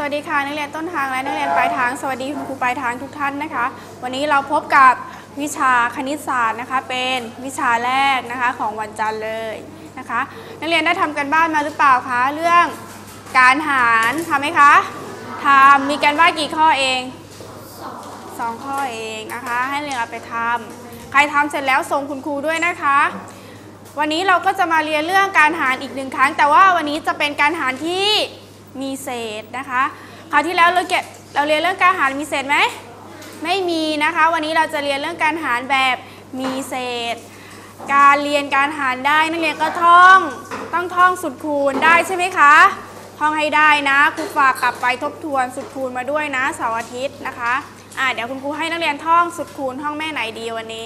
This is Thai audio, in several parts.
วัสดีค่ะนักเรียนต้นทางและนักเรียนปลายทางสวัสดีคุณครูปลายทางทุกท่านนะคะวันนี้เราพบกับวิชาคณิตศาสตร์นะคะเป็นวิชาแรกนะคะของวันจันทร์เลยนะคะนักเรียนได้ทำกันบ้านมาหรือเปล่าคะเรื่องการหารทำไหมคะทำมีการบ้านกี่ข้อเอง2 ข้อเองนะคะให้นักเรียนเอาไปทำใครทำเสร็จแล้วส่งคุณครูด้วยนะคะวันนี้เราก็จะมาเรียนเรื่องการหารอีก1 ครั้งแต่ว่าวันนี้จะเป็นการหารที่มีเศษนะคะคราวที่แล้วเราเรียนเรื่องการหารมีเศษไหมไม่มีนะคะวันนี้เราจะเรียนเรื่องการหารแบบมีเศษการเรียนการหารได้นักเรียนก็ต้องท่องสูตรคูณได้ใช่ไหมคะท่องให้ได้นะครูฝากกลับไปทบทวนสูตรคูณมาด้วยนะเสาร์อาทิตย์นะคะเดี๋ยวคุณครูให้นักเรียนท่องสูตรคูณท่องแม่ไหนดีวันนี้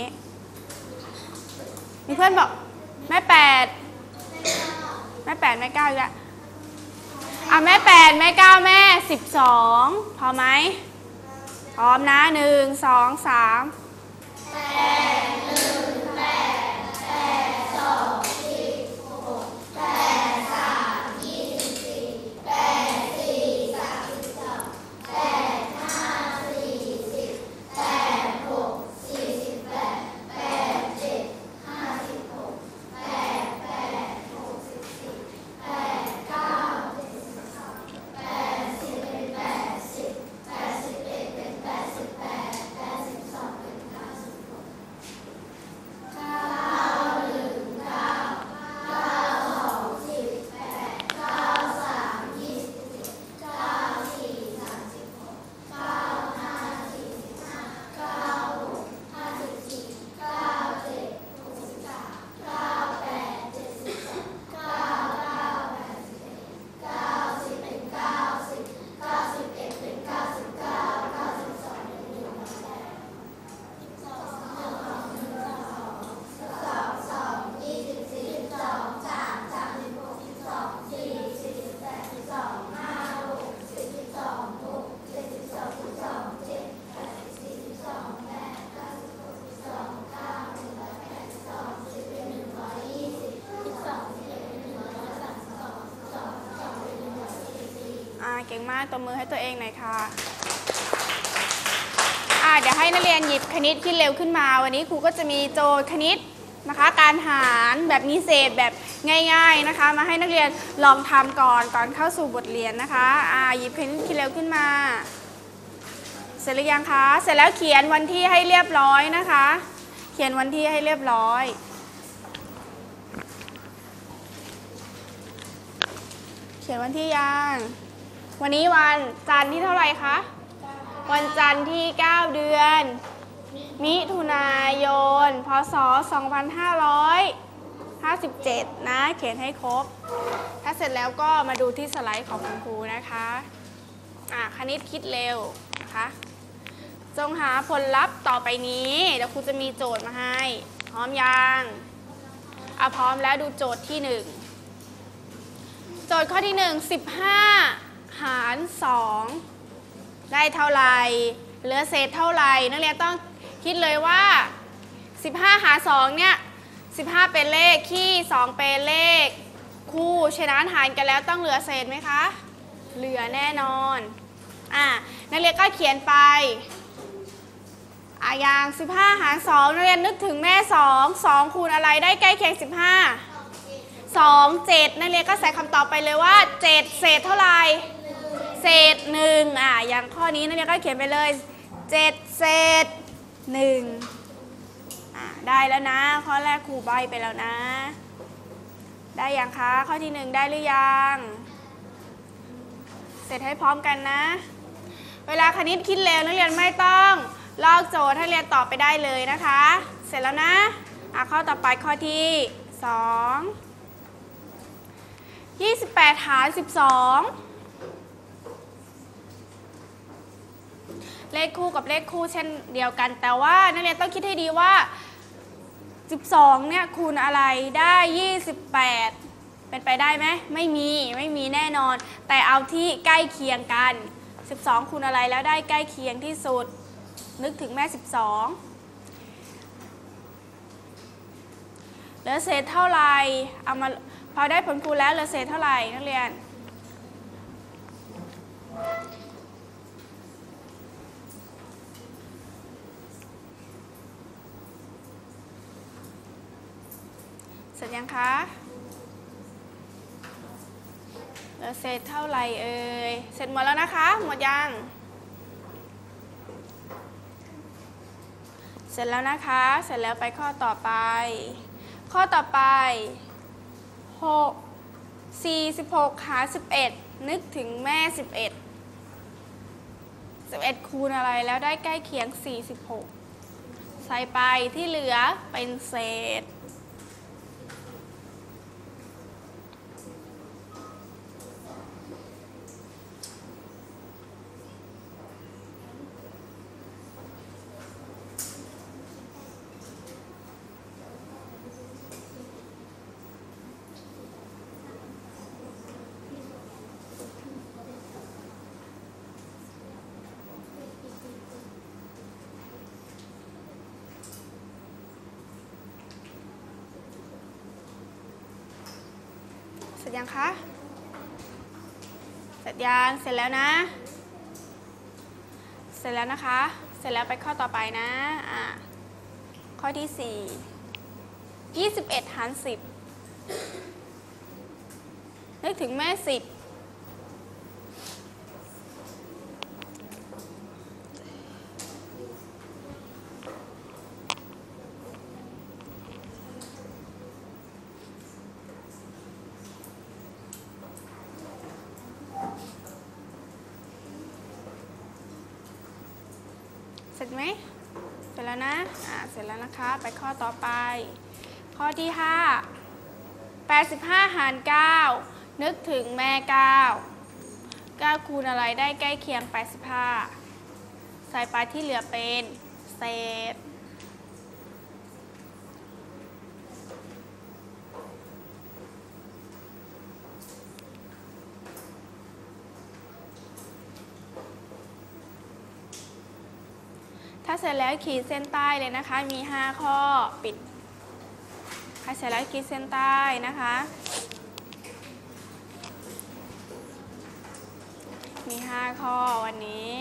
มีเพื่อนบอกแม่8แม่9อีกแล้วแม่8แม่9แม่12พอไหมพร้อมนะ1 2 3 เก่งมากตบมือให้ตัวเองหน่อยค่ะเดี๋ยวให้นักเรียนหยิบคณิตคิดเร็วขึ้นมาวันนี้ครูก็จะมีโจทย์คณิตนะคะการหารแบบมีเศษแบบง่ายๆนะคะมาให้นักเรียนลองทำก่อนเข้าสู่บทเรียนนะคะหยิบคณิตคิดเร็วขึ้นมาเสร็จหรือยังคะเสร็จแล้วเขียนวันที่ให้เรียบร้อยนะคะเขียนวันที่ให้เรียบร้อยเขียนวันที่ยังวันนี้วันจันทร์ที่เท่าไหร่คะวันจันทร์ที่9เดือนมิถุนายนพศ2557นะเขียนให้ครบถ้าเสร็จแล้วก็มาดูที่สไลด์ของคุณครูนะคะคณิตคิดเร็วนะคะจงหาผลลัพธ์ต่อไปนี้เดี๋ยวครูจะมีโจทย์มาให้พร้อมยังพร้อมแล้วดูโจทย์ที่1โจทย์ข้อที่1 15หาร2ได้เท่าไหร่เหลือเศษเท่าไหร่นักเรียนต้องคิดเลยว่า15หาร2เนี่ย15เป็นเลขคี่2เป็นเลขคู่ฉะนั้นหารกันแล้วต้องเหลือเศษไหมคะเหลือแน่นอนนักเรียนก็เขียนไปอย่าง15หาร2นักเรียนนึกถึงแม่2คูณอะไรได้ใกล้เคียง15 2 7นักเรียนก็ใส่คำตอบไปเลยว่า7เศษเท่าไหร่เศษ1อย่างข้อนี้นักเรียนก็เขียนไปเลย7เศษ1ได้แล้วนะข้อแรกครูใบไปแล้วนะได้ยังคะข้อที่1ได้หรือยังเสร็จให้พร้อมกันนะเวลาคณิตคิดเร็วนักเรียนไม่ต้องลอกโจทย์ให้เรียนตอบไปได้เลยนะคะเสร็จแล้วนะข้อต่อไปข้อที่2 28หาร12เลขคู่กับเลขคู่เช่นเดียวกันแต่ว่านักเรียนต้องคิดให้ดีว่า12เนี่ยคูณอะไรได้28เป็นไปได้ไหมไม่มีแน่นอนแต่เอาที่ใกล้เคียงกัน12คูณอะไรแล้วได้ใกล้เคียงที่สุดนึกถึงแม่12เหลือเศษเท่าไหร่เอามาพอได้ผลคูณแล้วเหลือเศษเท่าไหร่นักเรียนเสร็จยังคะเหลือเศษเท่าไหร่เอ่ยเสร็จหมดแล้วนะคะหมดยังเสร็จแล้วนะคะเสร็จแล้วไปข้อต่อไปข้อต่อไป46หาร11นึกถึงแม่11คูณอะไรแล้วได้ใกล้เคียง46ใส่ไปที่เหลือเป็นเศษเสร็จยังคะเสร็จยังเสร็จแล้วนะเสร็จแล้วนะคะเสร็จแล้วไปข้อต่อไปนะข้อที่4 21หาร10นึกถึงแม่10เสร็จไหมเสร็จแล้วนะเสร็จแล้วนะคะไปข้อต่อไปข้อที่5 85หาร9นึกถึงแม่9คูณอะไรได้ใกล้เคียง85ใส่ไปที่เหลือเป็นเศษถ้าเสร็จแล้วขีดเส้นใต้เลยนะคะมี5ข้อปิดถ้าเสร็จแล้วขีดเส้นใต้นะคะมี5ข้อวันนี้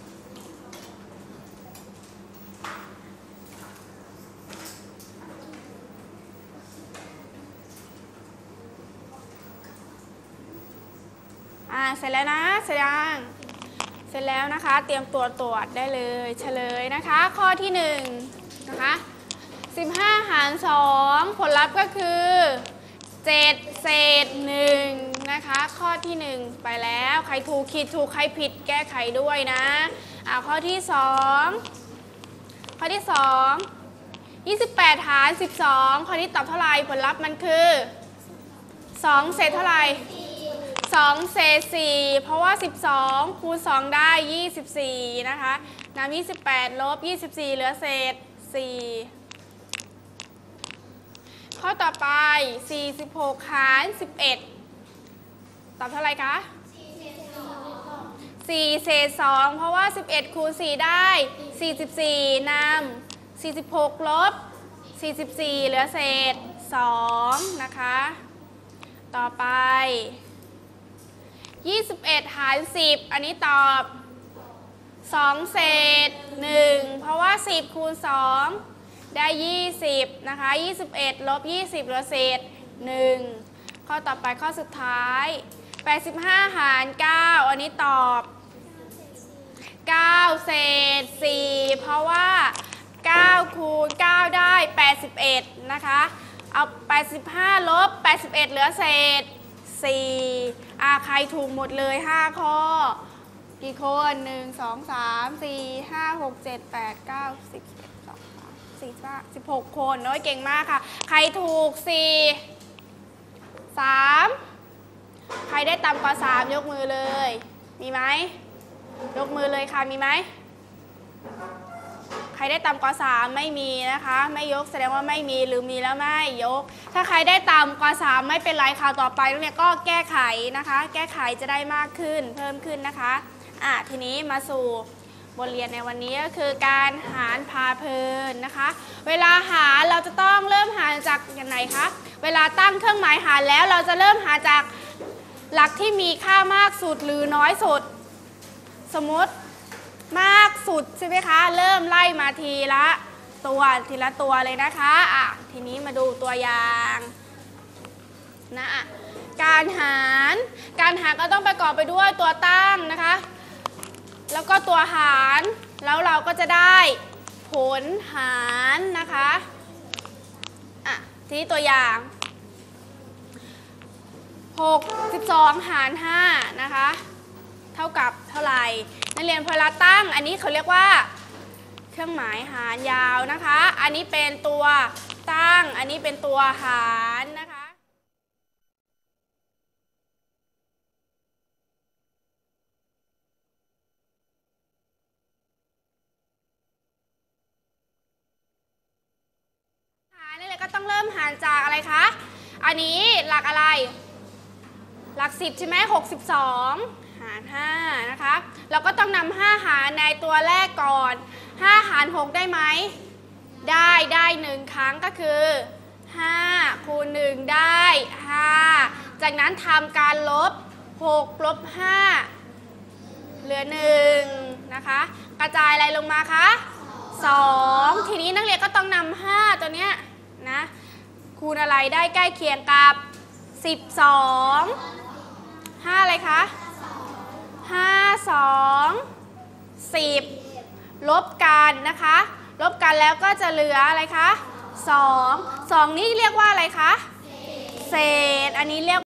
เสร็จแล้วนะเสร็จยังเสร็จแล้วนะคะเตรียมตัวตรวจได้เลยเฉลยนะคะข้อที่1นะคะ15หาร2ผลลัพธ์ก็คือ7เศษ1นะคะข้อที่1ไปแล้วใครถูกขีดถูกใครผิดแก้ไขด้วยนะข้อที่228หาร12ข้อนี้ตอบเท่าไหร่ผลลัพธ์มันคือ2เศษเท่าไหร่2เศษ4เพราะว่า12คูณ2ได้24นะคะนำ28ลบ24เหลือเศษ4ข้อต่อไป46หาร11ตอบเท่าไหร่คะ4เศษ2เพราะว่า11คูณ4ได้44นำ46ลบ44เหลือเศษ2นะคะต่อไป21หาร10อันนี้ตอบ2เศษ1เพราะว่า10คูณ2ได้20นะคะ21ลบ20เหลือเศษ1ข้อต่อไปข้อสุดท้าย85หาร9อันนี้ตอบ9เศษ4เพราะว่า9คูณ9ได้81นะคะเอา85ลบ81เหลือเศษ4ใครถูกหมดเลย5ข้อกี่คน1 2 3 4 5 6 7 8 9 10 11 12 13 16คนน้อยเก่งมากค่ะใครถูก4 3ใครได้ต่ำกว่า3ยกมือเลยมีไหมยกมือเลยค่ะมีไหมใครได้ต่ำกว่า3ไม่มีนะคะไม่ยกแสดงว่าไม่มีหรือมีแล้วไม่ยกถ้าใครได้ต่ำกว่า3ไม่เป็นไรค่ะต่อไปเนี่ยก็แก้ไขนะคะแก้ไขจะได้มากขึ้นเพิ่มขึ้นนะคะทีนี้มาสู่บทเรียนในวันนี้ก็คือการหารพาเพลินนะคะเวลาหารเราจะต้องเริ่มหารจากอย่างไหนคะเวลาตั้งเครื่องหมายหารแล้วเราจะเริ่มหารจากหลักที่มีค่ามากสุดหรือน้อยสุดสมมติมากสุดใช่ไหมคะเริ่มไล่มาทีละทีละตัวเลยนะคะทีนี้มาดูตัวอย่างนะการหารก็ต้องประกอบไปด้วยตัวตั้งนะคะแล้วก็ตัวหารแล้วเราก็จะได้ผลหารนะคะทีนี้ตัวอย่าง62หาร5นะคะเท่ากับเท่าไหร่นักเรียนพอเราตั้งอันนี้เขาเรียกว่าเครื่องหมายหารยาวนะคะอันนี้เป็นตัวตั้งอันนี้เป็นตัวหารนะคะหารนี่เลยก็ต้องเริ่มหารจากอะไรคะอันนี้หลักอะไรหลัก10ใช่ไหม62หาร5นะคะเราก็ต้องนำ5หารในตัวแรกก่อน5หาร6ได้ไหมได้1ครั้งก็คือ5คูณ1ได้5จากนั้นทำการลบ6ลบ5เหลือ1นะคะกระจายอะไรลงมาคะ2ทีนี้นักเรียนก็ต้องนำ5ตัวเนี้ยนะคูณอะไรได้ใกล้เคียงกับ12 5อะไรคะ5 2 10ลบกันนะคะลบกันแล้วก็จะเหลืออะไรคะ2 2นี่เรียกว่าอะไรคะเศษอันนี้เรียก